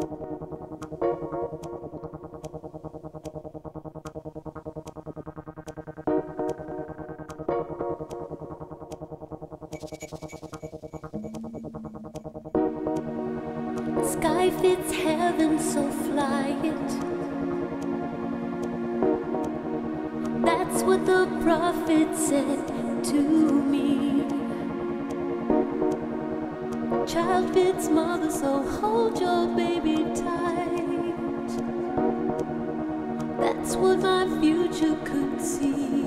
Sky fits heaven, so fly it. That's what the prophet said to me. Child fits mother, so hold your baby tight. That's what my future could see.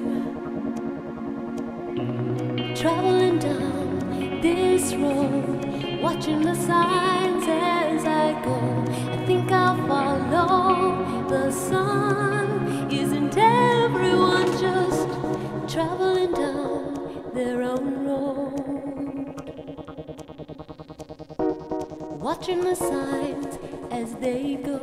Traveling down this road, watching the signs as I go. I think I'll follow the sun. Isn't everyone just traveling down their own road? Watching the signs as they go.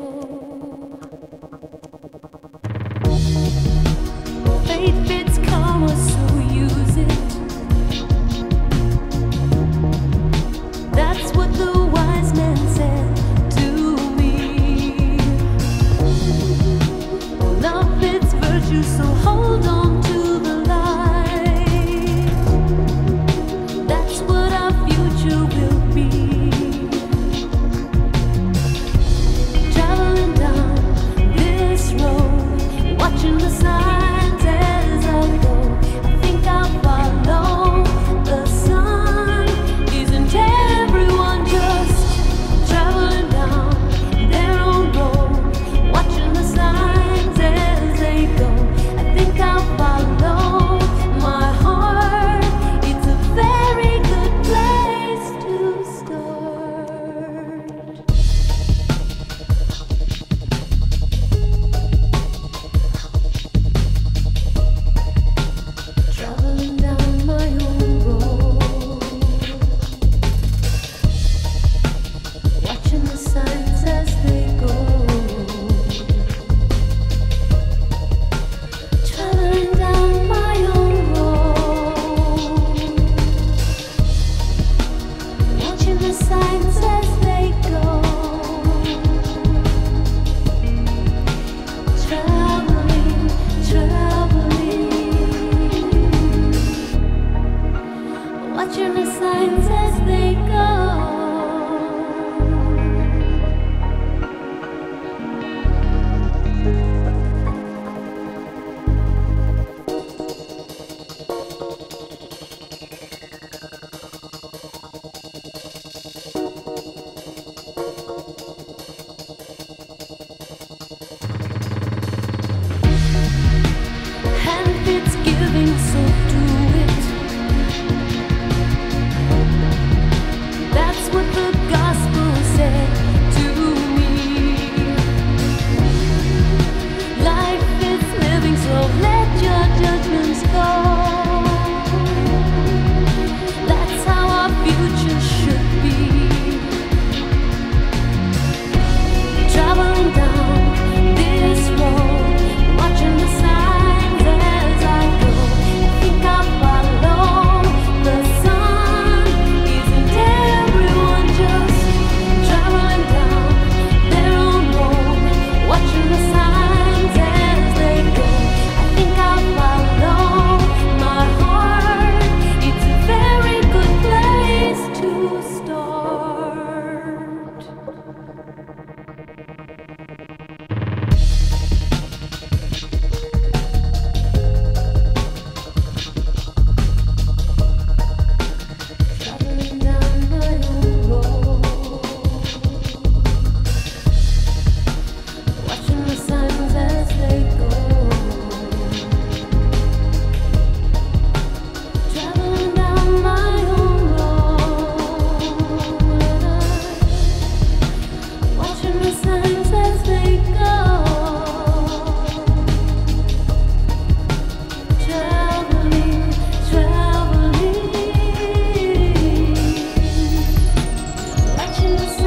Fate fits karma, so use it. That's what the wise man said to me. Love fits virtue, so hold on to the light. That's what our future will be. Traveling down this road, watching the signs as I go. I think I'll follow the sun. Isn't everyone just traveling down their own road, watching the signs as they go? I think I'll follow my heart. It's a very good place to start. Traveling down my own road, watching the signs as they go. Traveling down my own road, watching the signs as they go. Traveling, watching the signs as they go. Hand fits giving, so do it. That's what the gospel said to me. Life is living, so let your judgments go. That's how our future should be. Traveling down this road, watching the signs as I go. I think I'll follow the sun. Isn't everyone just traveling down their own road, watching the signs as they go? I think I'll follow my heart. It's a very good place to start. Traveling down my own road, watching the signs as they go. Traveling down my own road, watching the signs as they go. Traveling, watching the